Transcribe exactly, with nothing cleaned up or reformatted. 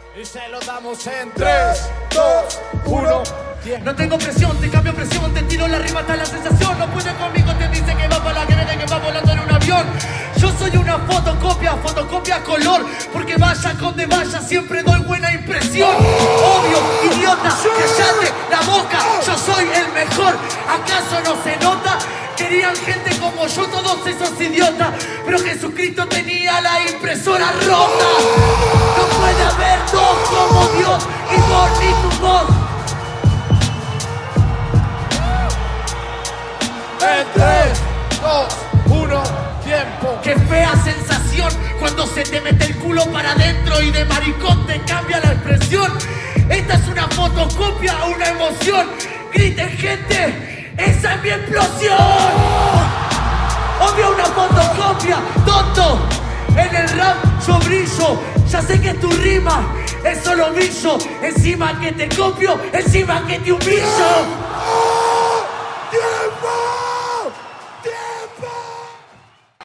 Y se lo damos en tres, dos, uno. No tengo presión, te cambio presión, te tiro la rima hasta la sensación. No puede conmigo, te dice que va para la guerra, que va volando en un avión. Yo soy una fotocopia, fotocopia color, porque vaya donde vaya siempre doy buena impresión. Obvio, idiota, callate la boca, yo soy el mejor. ¿Acaso no se nota? Querían gente como yo, todos esos idiotas, pero Jesucristo tenía la impresora rota. No puede haber dos como Dios, y vos ni tu voz. En tres, dos, uno, tiempo. Qué fea sensación cuando se te mete el culo para adentro y de maricón te cambia la expresión. Esta es una fotocopia, una emoción. Griten, gente, esa es mi explosión. Obvio una fotocopia, tonto. En el rap yo brillo, ya sé que tu rima es solo brillo. Encima que te copio, encima que te humillo.